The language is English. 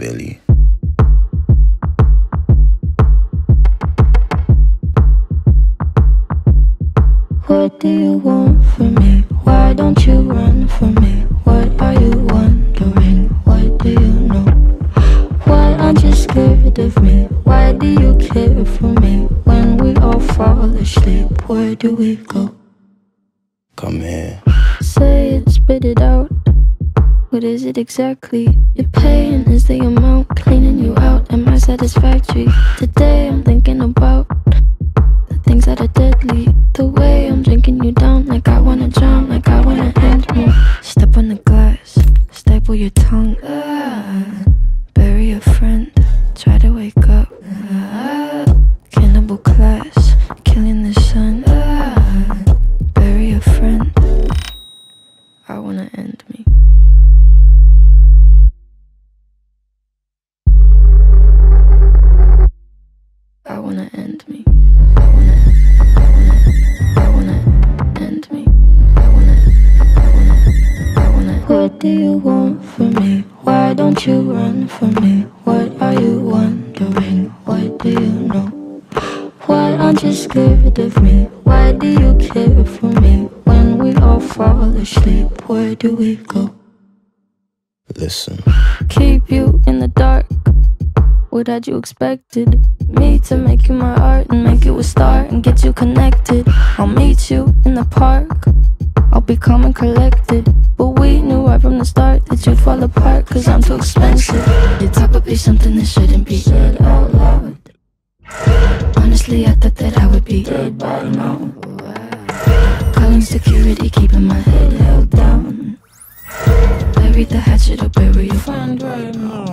Billie. What do you want from me? Why don't you run from me? What are you wondering? What do you know? Why aren't you scared of me? Why do you care for me? When we all fall asleep, where do we go? Come here. Say it, spit it out. What is it exactly? Your pain is the amount cleaning you out. Am I satisfactory? Today I'm thinking about the things that are deadly. The way I'm drinking you down, like I wanna drown, like I wanna end me. Step on the glass, staple your tongue. Bury a friend, try to wake up. Cannibal class, killing the sun. Bury a friend, I wanna end me. I wanna end me. I wanna end me. I wanna. What do you want from me? Why don't you run from me? What are you wondering? What do you know? Why aren't you scared of me? Why do you care for me? When we all fall asleep, where do we go? Listen. Keep you in the dark. What had you expected? Me to make you my art and make you a star and get you connected. I'll meet you in the park. I'll be calm and collected. But we knew right from the start that you'd fall apart, cause I'm too expensive. Your talk would be something that shouldn't be said out loud. Honestly, I thought that I would be dead by now. Calling security, keeping my head held down. Bury the hatchet or bury your friend right now.